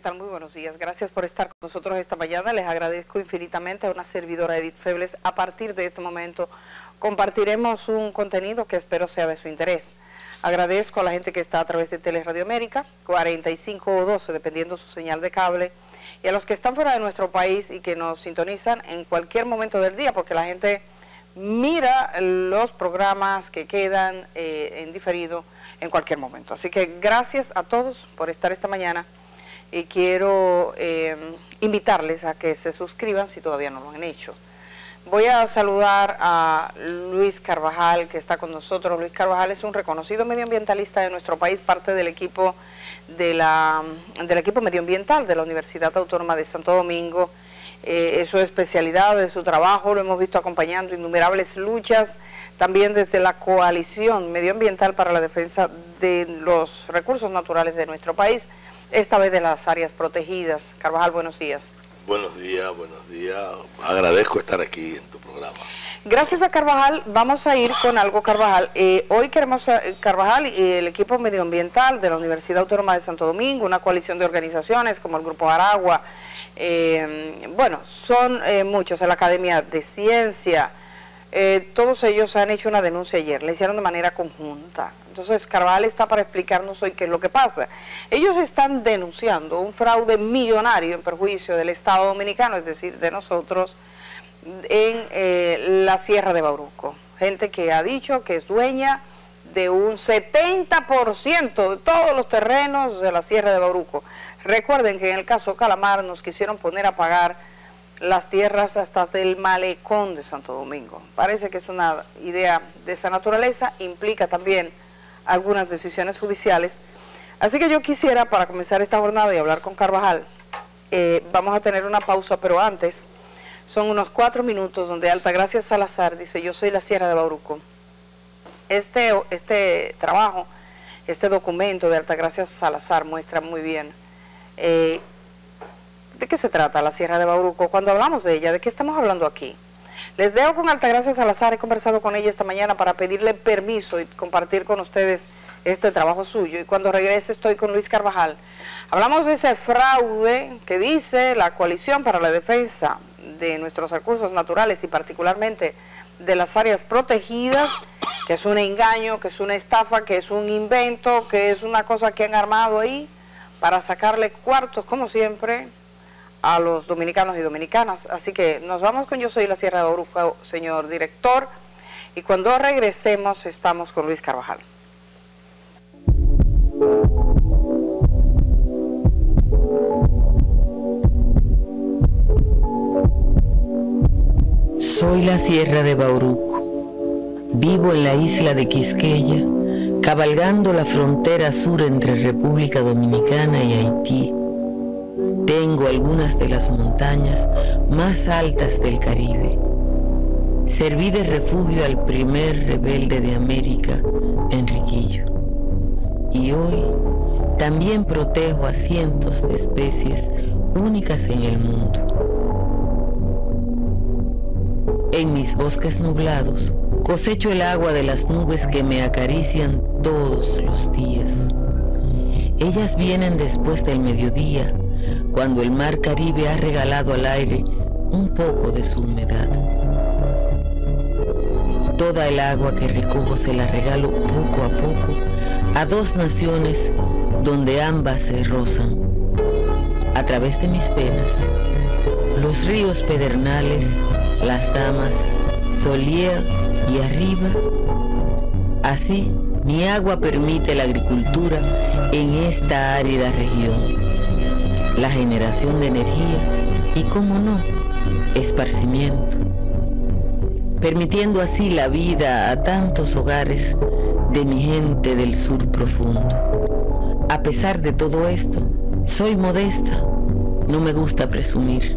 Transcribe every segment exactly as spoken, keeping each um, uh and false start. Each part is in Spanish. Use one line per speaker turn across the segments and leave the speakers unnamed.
tal? Muy buenos días. Gracias por estar con nosotros esta mañana. Les agradezco infinitamente a una servidora Edith Febles. A partir de este momento compartiremos un contenido que espero sea de su interés. Agradezco a la gente que está a través de Teleradio América, cuarenta y cinco o doce, dependiendo su señal de cable, y a los que están fuera de nuestro país y que nos sintonizan en cualquier momento del día, porque la gente mira los programas que quedan eh, en diferido en cualquier momento. Así que gracias a todos por estar esta mañana y quiero eh, invitarles a que se suscriban si todavía no lo han hecho. Voy a saludar a Luis Carvajal, que está con nosotros. Luis Carvajal es un reconocido medioambientalista de nuestro país, parte del equipo, de la, del equipo medioambiental de la Universidad Autónoma de Santo Domingo. Eh, es su especialidad, de su trabajo, lo hemos visto acompañando innumerables luchas, también desde la Coalición Medioambiental para la Defensa de los Recursos Naturales de nuestro país, esta vez de las áreas protegidas. Carvajal, buenos días.
Buenos días, buenos días. Agradezco estar aquí en tu programa.
Gracias a Carvajal, vamos a ir con algo, Carvajal. Eh, hoy queremos, Carvajal y el equipo medioambiental de la Universidad Autónoma de Santo Domingo, una coalición de organizaciones como el Grupo Aragua, eh, bueno, son eh, muchos, la Academia de Ciencia, eh, todos ellos han hecho una denuncia ayer, la hicieron de manera conjunta. Entonces Carvajal está para explicarnos hoy qué es lo que pasa. Ellos están denunciando un fraude millonario en perjuicio del Estado Dominicano, es decir, de nosotros, en eh, la Sierra de Bauruco. Gente que ha dicho que es dueña de un setenta por ciento de todos los terrenos de la Sierra de Bauruco. Recuerden que en el caso Calamar nos quisieron poner a pagar las tierras hasta del malecón de Santo Domingo. Parece que es una idea de esa naturaleza, implica también algunas decisiones judiciales. Así que yo quisiera, para comenzar esta jornada y hablar con Carvajal, eh, vamos a tener una pausa, pero antes, son unos cuatro minutos donde Altagracia Salazar dice: yo soy la Sierra de Bauruco. Este, este trabajo, este documento de Altagracia Salazar muestra muy bien eh, de qué se trata la Sierra de Bauruco. Cuando hablamos de ella, ¿de qué estamos hablando aquí? Les dejo con Altagracia Salazar, he conversado con ella esta mañana para pedirle permiso y compartir con ustedes este trabajo suyo, y cuando regrese estoy con Luis Carvajal. Hablamos de ese fraude que dice la Coalición para la Defensa de nuestros recursos naturales y particularmente de las áreas protegidas, que es un engaño, que es una estafa, que es un invento, que es una cosa que han armado ahí para sacarle cuartos, como siempre, a los dominicanos y dominicanas. Así que nos vamos con Yo Soy la Sierra de Bauruco, señor director, y cuando regresemos estamos con Luis Carvajal.
Soy la Sierra de Bauruco. Vivo en la isla de Quisqueya, cabalgando la frontera sur entre República Dominicana y Haití. Tengo algunas de las montañas más altas del Caribe. Serví de refugio al primer rebelde de América, Enriquillo. Y hoy también protejo a cientos de especies únicas en el mundo. En mis bosques nublados cosecho el agua de las nubes que me acarician todos los días. Ellas vienen después del mediodía, cuando el mar Caribe ha regalado al aire un poco de su humedad. Toda el agua que recojo se la regalo poco a poco a dos naciones donde ambas se rozan. A través de mis venas, los ríos Pedernales, Las Damas, Solier y Arriba. Así, mi agua permite la agricultura en esta árida región, la generación de energía y, cómo no, esparcimiento, permitiendo así la vida a tantos hogares de mi gente del sur profundo. A pesar de todo esto, soy modesta, no me gusta presumir.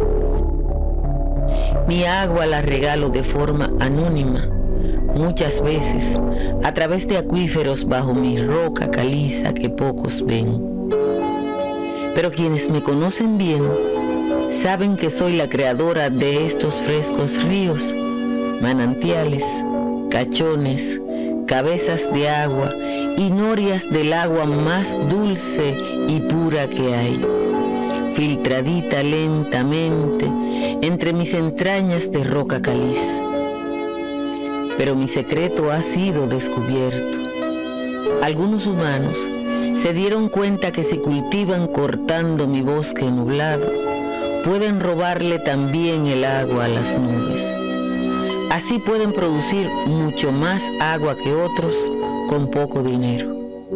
Mi agua la regalo de forma anónima, muchas veces a través de acuíferos bajo mi roca caliza que pocos ven. Pero quienes me conocen bien saben que soy la creadora de estos frescos ríos, manantiales, cachones, cabezas de agua y norias del agua más dulce y pura que hay. filtradita lentamente entre mis entrañas de roca caliza. Pero mi secreto ha sido descubierto. Algunos humanos se dieron cuenta que si cultivan cortando mi bosque nublado, pueden robarle también el agua a las nubes. Así pueden producir mucho más agua que otros con poco dinero.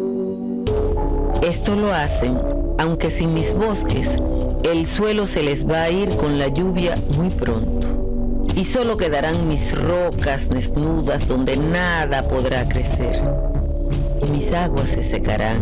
Esto lo hacen, aunque sin mis bosques, el suelo se les va a ir con la lluvia muy pronto. Y solo quedarán mis rocas desnudas donde nada podrá crecer. Y mis aguas se secarán.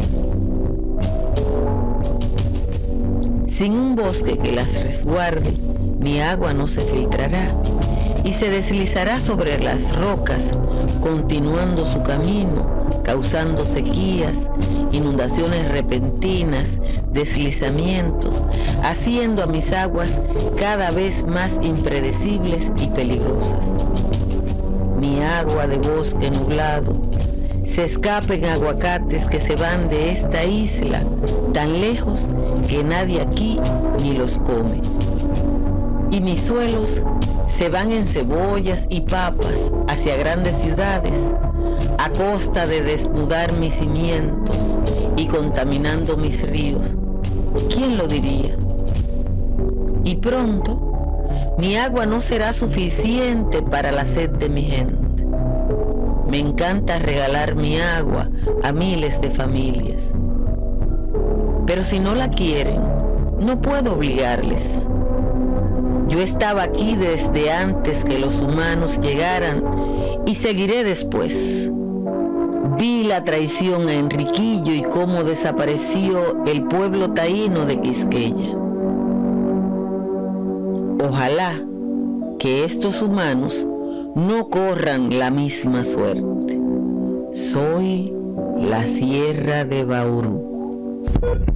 Sin un bosque que las resguarde, mi agua no se filtrará y se deslizará sobre las rocas, continuando su camino, causando sequías, inundaciones repentinas, deslizamientos, haciendo a mis aguas cada vez más impredecibles y peligrosas. Mi agua de bosque nublado se escapa en aguacates que se van de esta isla tan lejos que nadie aquí ni los come. Y mis suelos se van en cebollas y papas hacia grandes ciudades a costa de desnudar mis cimientos y contaminando mis ríos. ¿Quién lo diría? Y pronto mi agua no será suficiente para la sed de mi gente. Me encanta regalar mi agua a miles de familias. Pero si no la quieren, no puedo obligarles. Yo estaba aquí desde antes que los humanos llegaran y seguiré después. Vi la traición a Enriquillo y cómo desapareció el pueblo taíno de Quisqueya. Ojalá que estos humanos no corran la misma suerte. Soy la Sierra de Bauruco.